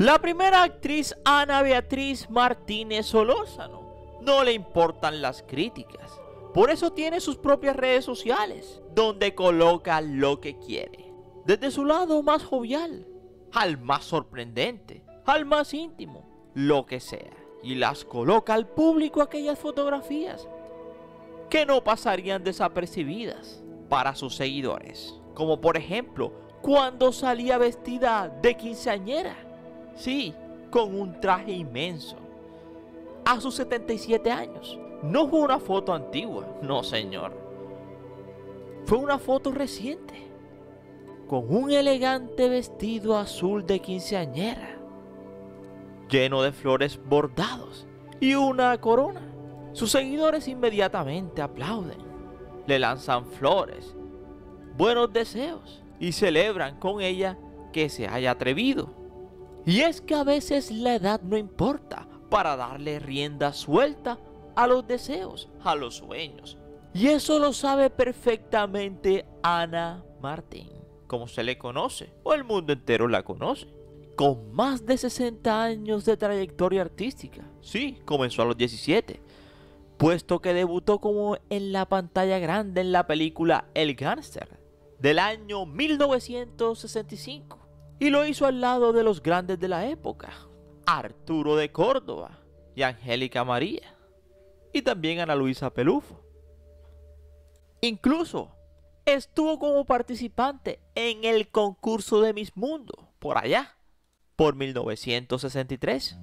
La primera actriz, Ana Beatriz Martínez Solórzano, no le importan las críticas. Por eso tiene sus propias redes sociales, donde coloca lo que quiere. Desde su lado más jovial, al más sorprendente, al más íntimo, lo que sea. Y las coloca al público aquellas fotografías que no pasarían desapercibidas para sus seguidores. Como por ejemplo, cuando salía vestida de quinceañera. Sí, con un traje inmenso. A sus 77 años. No fue una foto antigua, no señor. Fue una foto reciente. Con un elegante vestido azul de quinceañera. Lleno de flores bordados y una corona. Sus seguidores inmediatamente aplauden. Le lanzan flores, buenos deseos y celebran con ella que se haya atrevido. Y es que a veces la edad no importa para darle rienda suelta a los deseos, a los sueños. Y eso lo sabe perfectamente Ana Martín, como se le conoce, o el mundo entero la conoce. Con más de 60 años de trayectoria artística. Sí, comenzó a los 17, puesto que debutó como en la pantalla grande en la película El Gángster del año 1965. Y lo hizo al lado de los grandes de la época, Arturo de Córdoba y Angélica María. Y también Ana Luisa Pelufo. Incluso estuvo como participante en el concurso de Miss Mundo, por allá, por 1963.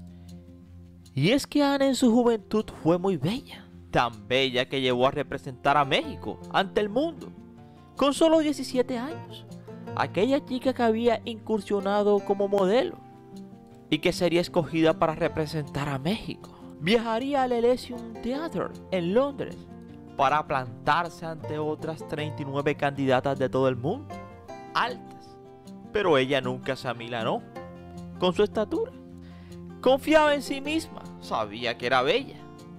Y es que Ana en su juventud fue muy bella, tan bella que llevó a representar a México ante el mundo, con solo 17 años. Aquella chica que había incursionado como modelo y que sería escogida para representar a México. Viajaría al Elysium Theatre en Londres para plantarse ante otras 39 candidatas de todo el mundo, altas, pero ella nunca se amilanó con su estatura. Confiaba en sí misma, sabía que era bella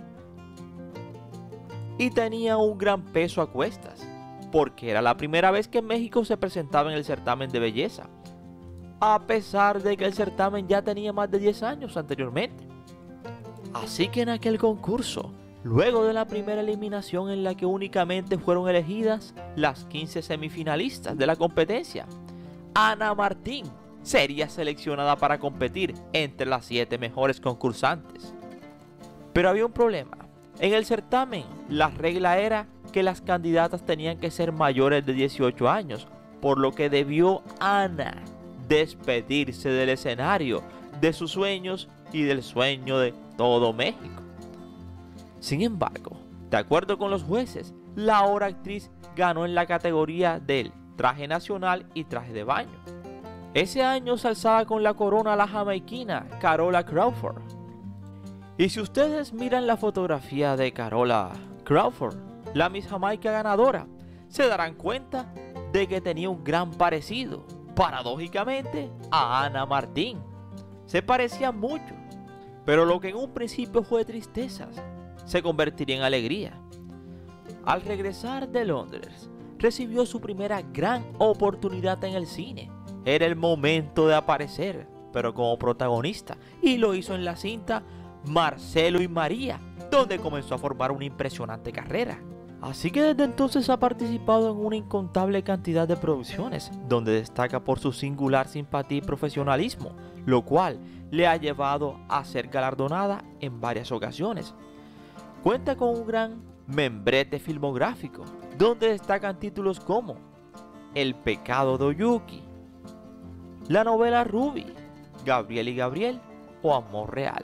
y tenía un gran peso a cuestas, porque era la primera vez que en México se presentaba en el certamen de belleza, a pesar de que el certamen ya tenía más de 10 años anteriormente. Así que en aquel concurso, luego de la primera eliminación en la que únicamente fueron elegidas las 15 semifinalistas de la competencia, Ana Martín sería seleccionada para competir entre las 7 mejores concursantes. Pero había un problema. En el certamen, la regla era que las candidatas tenían que ser mayores de 18 años, por lo que debió Ana despedirse del escenario, de sus sueños y del sueño de todo México. Sin embargo, de acuerdo con los jueces, la ahora actriz ganó en la categoría del traje nacional y traje de baño. Ese año se alzaba con la corona la jamaiquina Carola Crawford. Y si ustedes miran la fotografía de Carola Crawford, la Miss Jamaica ganadora, se darán cuenta de que tenía un gran parecido, paradójicamente, a Ana Martín. Se parecían mucho, pero lo que en un principio fue tristezas, se convertiría en alegría. Al regresar de Londres, recibió su primera gran oportunidad en el cine. Era el momento de aparecer, pero como protagonista, y lo hizo en la cinta Marcelo y María, donde comenzó a formar una impresionante carrera. Así que desde entonces ha participado en una incontable cantidad de producciones, donde destaca por su singular simpatía y profesionalismo, lo cual le ha llevado a ser galardonada en varias ocasiones. Cuenta con un gran membrete filmográfico, donde destacan títulos como El pecado de Oyuki, la novela Ruby, Gabriel y Gabriel o Amor Real.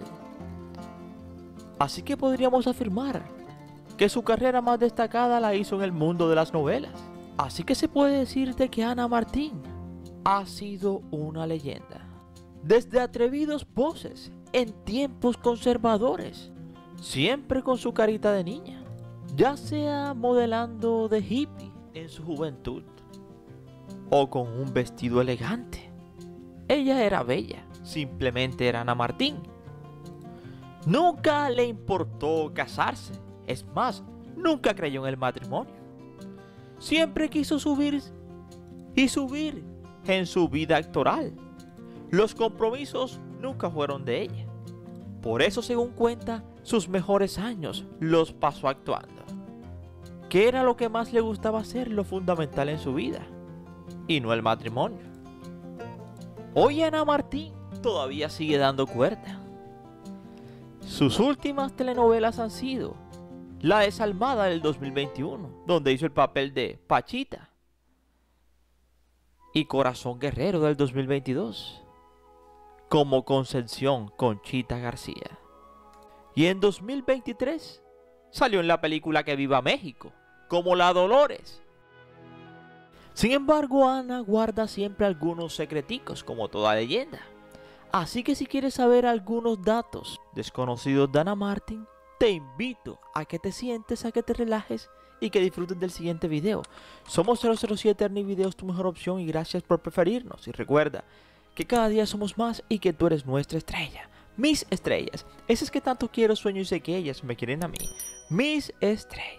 Así que podríamos afirmar que su carrera más destacada la hizo en el mundo de las novelas. Así que se puede decir de que Ana Martín ha sido una leyenda. Desde atrevidos poses en tiempos conservadores, siempre con su carita de niña, ya sea modelando de hippie en su juventud o con un vestido elegante. Ella era bella, simplemente era Ana Martín. Nunca le importó casarse, es más, nunca creyó en el matrimonio. Siempre quiso subir y subir en su vida actoral. Los compromisos nunca fueron de ella. Por eso, según cuenta, sus mejores años los pasó actuando, que era lo que más le gustaba hacer, lo fundamental en su vida, y no el matrimonio. Hoy Ana Martín todavía sigue dando cuerda. Sus últimas telenovelas han sido La Desalmada del 2021, donde hizo el papel de Pachita, y Corazón Guerrero del 2022, como Concepción Conchita García. Y en 2023 salió en la película Que Viva México, como la Dolores. Sin embargo, Ana guarda siempre algunos secreticos, como toda leyenda. Así que si quieres saber algunos datos desconocidos de Ana Martín, te invito a que te sientes, a que te relajes y que disfrutes del siguiente video. Somos 007 Ernie Videos, tu mejor opción, y gracias por preferirnos. Y recuerda que cada día somos más y que tú eres nuestra estrella. Mis estrellas, esas que tanto quiero, sueño y sé que ellas me quieren a mí. Mis estrellas.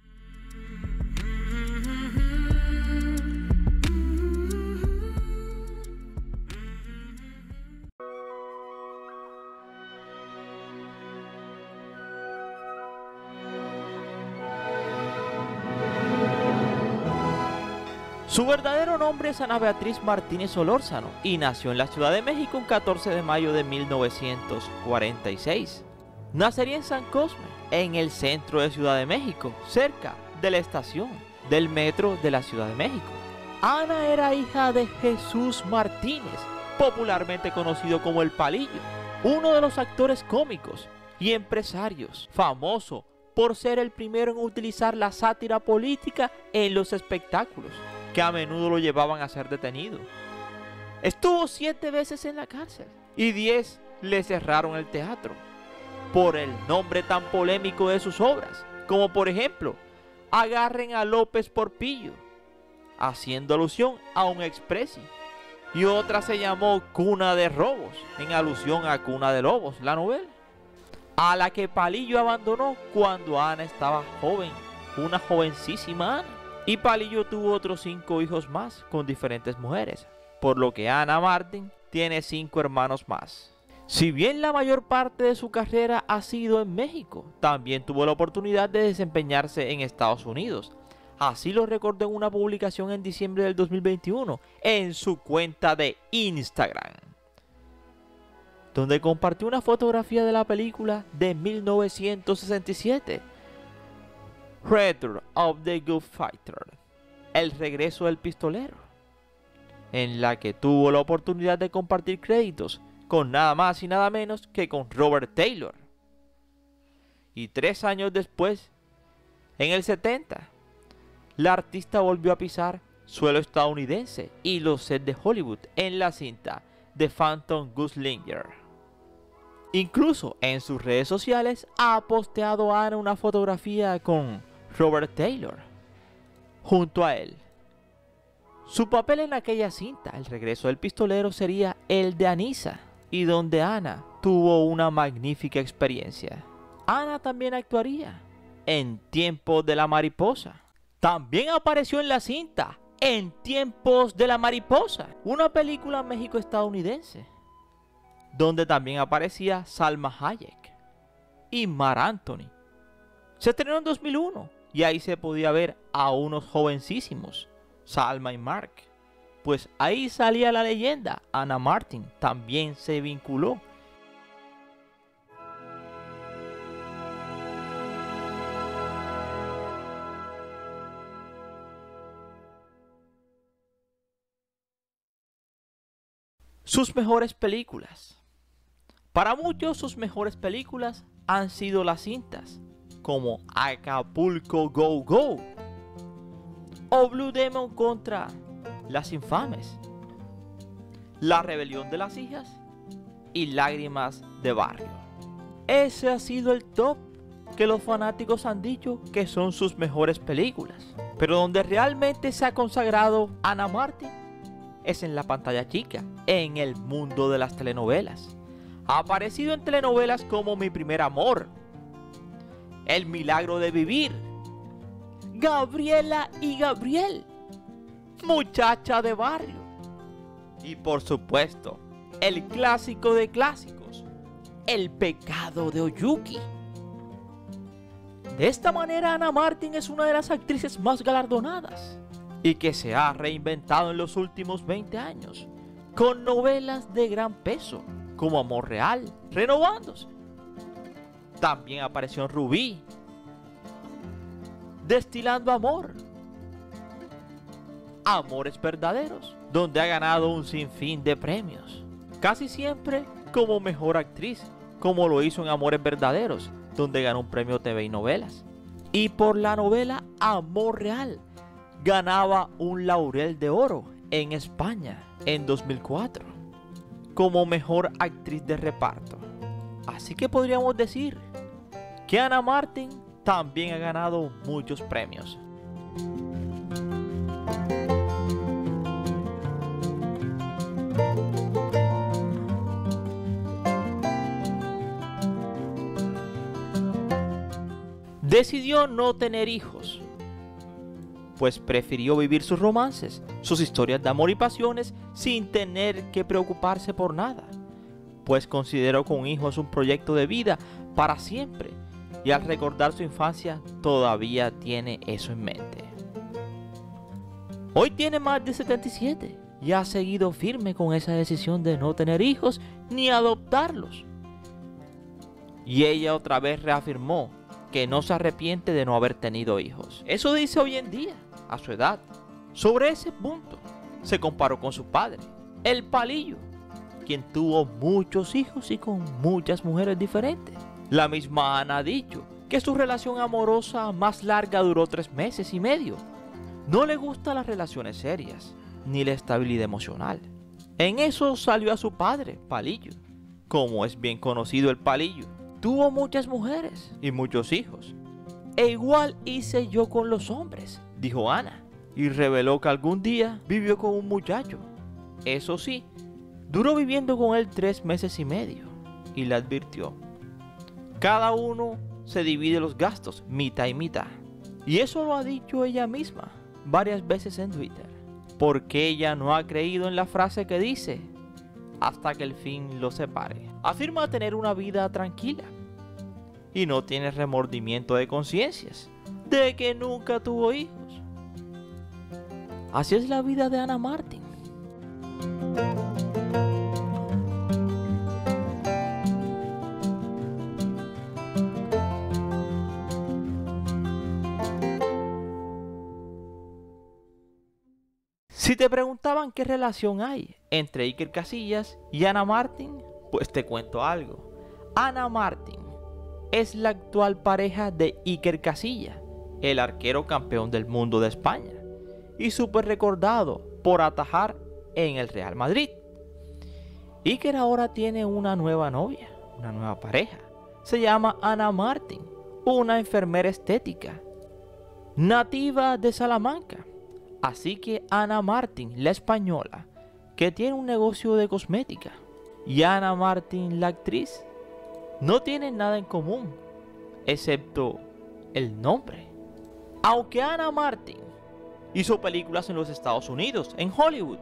Su verdadero nombre es Ana Beatriz Martínez Solórzano y nació en la Ciudad de México un 14 de mayo de 1946. Nacería en San Cosme, en el centro de Ciudad de México, cerca de la estación del metro de la Ciudad de México. Ana era hija de Jesús Martínez, popularmente conocido como El Palillo, uno de los actores cómicos y empresarios, famoso por ser el primero en utilizar la sátira política en los espectáculos, que a menudo lo llevaban a ser detenido. Estuvo 7 veces en la cárcel y 10 le cerraron el teatro por el nombre tan polémico de sus obras, como por ejemplo Agarren a López Porpillo, haciendo alusión a un expresi, y otra se llamó Cuna de Robos, en alusión a Cuna de Lobos, la novela, a la que Palillo abandonó cuando Ana estaba joven, una jovencísima Ana. Y Palillo tuvo otros 5 hijos más con diferentes mujeres, por lo que Ana Martín tiene 5 hermanos más. Si bien la mayor parte de su carrera ha sido en México, también tuvo la oportunidad de desempeñarse en Estados Unidos. Así lo recordó en una publicación en diciembre del 2021 en su cuenta de Instagram, donde compartió una fotografía de la película de 1967, Return of the Good Fighter, El regreso del pistolero, en la que tuvo la oportunidad de compartir créditos con nada más y nada menos que con Robert Taylor. Y 3 años después, en el 70, la artista volvió a pisar suelo estadounidense y los sets de Hollywood en la cinta The Phantom Gunslinger. Incluso en sus redes sociales ha posteado a Ana una fotografía con Robert Taylor junto a él. Su papel en aquella cinta, El regreso del pistolero, sería el de Anissa, y donde Ana tuvo una magnífica experiencia. Ana también actuaría en Tiempos de la Mariposa. También apareció en la cinta En Tiempos de la Mariposa, una película México-estadounidense, donde también aparecía Salma Hayek y Marc Anthony. Se estrenó en 2001 y ahí se podía ver a unos jovencísimos, Salma y Marc. Pues ahí salía la leyenda. Ana Martín también se vinculó. Sus mejores películas. Para muchos, sus mejores películas han sido las cintas como Acapulco Go Go o Blue Demon contra Las Infames, La Rebelión de las Hijas y Lágrimas de Barrio. Ese ha sido el top que los fanáticos han dicho que son sus mejores películas. Pero donde realmente se ha consagrado Ana Martín es en la pantalla chica, en el mundo de las telenovelas. Ha aparecido en telenovelas como Mi Primer Amor, El Milagro de Vivir, Gabriela y Gabriel, Muchacha de Barrio y por supuesto el clásico de clásicos, El pecado de Oyuki. De esta manera, Anna Martin es una de las actrices más galardonadas y que se ha reinventado en los últimos 20 años, con novelas de gran peso como Amor Real, renovándose. También apareció en Rubí, Destilando Amor, Amores Verdaderos, donde ha ganado un sinfín de premios, casi siempre como mejor actriz, como lo hizo en Amores Verdaderos, donde ganó un premio TV y novelas. Y por la novela Amor Real, ganaba un Laurel de Oro en España en 2004, como mejor actriz de reparto. Así que podríamos decir que Anna Martin también ha ganado muchos premios. Decidió no tener hijos, pues prefirió vivir sus romances, sus historias de amor y pasiones sin tener que preocuparse por nada, pues consideró que un hijo es un proyecto de vida para siempre y al recordar su infancia todavía tiene eso en mente. Hoy tiene más de 77 y ha seguido firme con esa decisión de no tener hijos ni adoptarlos. Y ella otra vez reafirmó que no se arrepiente de no haber tenido hijos. Eso dice hoy en día, a su edad. Sobre ese punto, se comparó con su padre, el Palillo, quien tuvo muchos hijos y con muchas mujeres diferentes. La misma Anna ha dicho que su relación amorosa más larga duró 3 meses y medio. No le gustan las relaciones serias, ni la estabilidad emocional. En eso salió a su padre, Palillo. Como es bien conocido el Palillo, tuvo muchas mujeres y muchos hijos. E igual hice yo con los hombres, dijo Anna, y reveló que algún día vivió con un muchacho. Eso sí, duró viviendo con él 3 meses y medio, y le advirtió: cada uno se divide los gastos, mitad y mitad. Y eso lo ha dicho ella misma varias veces en Twitter, porque ella no ha creído en la frase que dice: hasta que el fin los separe. Afirma tener una vida tranquila y no tiene remordimiento de conciencias de que nunca tuvo hijos. Así es la vida de Anna Martin. Si te preguntaban qué relación hay entre Iker Casillas y Anna Martin, pues te cuento algo. Anna Martin es la actual pareja de Iker Casillas, el arquero campeón del mundo de España y súper recordado por atajar en el Real Madrid. Iker ahora tiene una nueva novia, una nueva pareja. Se llama Anna Martin, una enfermera estética, nativa de Salamanca. Así que Anna Martin, la española, que tiene un negocio de cosmética, y Anna Martin, la actriz, no tienen nada en común, excepto el nombre. Aunque Anna Martin hizo películas en los Estados Unidos, en Hollywood,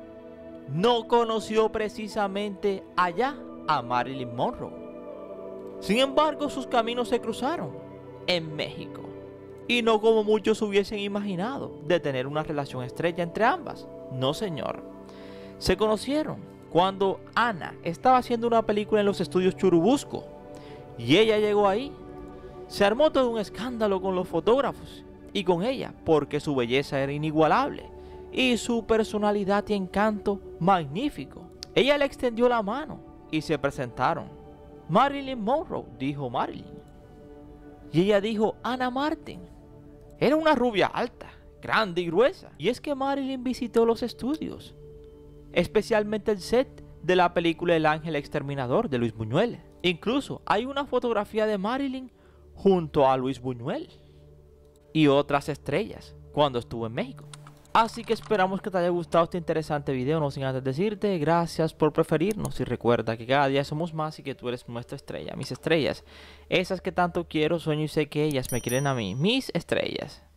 no conoció precisamente allá a Marilyn Monroe. Sin embargo, sus caminos se cruzaron en México. Y no como muchos hubiesen imaginado, de tener una relación estrecha entre ambas. No, señor. Se conocieron cuando Anna estaba haciendo una película en los estudios Churubusco. Y ella llegó ahí. Se armó todo un escándalo con los fotógrafos y con ella, porque su belleza era inigualable y su personalidad y encanto magnífico. Ella le extendió la mano y se presentaron. Marilyn Monroe, dijo Marilyn. Y ella dijo Anna Martin. Era una rubia alta, grande y gruesa. Y es que Marilyn visitó los estudios, especialmente el set de la película El Ángel Exterminador de Luis Buñuel. Incluso hay una fotografía de Marilyn junto a Luis Buñuel y otras estrellas cuando estuvo en México. Así que esperamos que te haya gustado este interesante video. No sin antes decirte gracias por preferirnos y recuerda que cada día somos más y que tú eres nuestra estrella, mis estrellas, esas que tanto quiero, sueño y sé que ellas me quieren a mí, mis estrellas.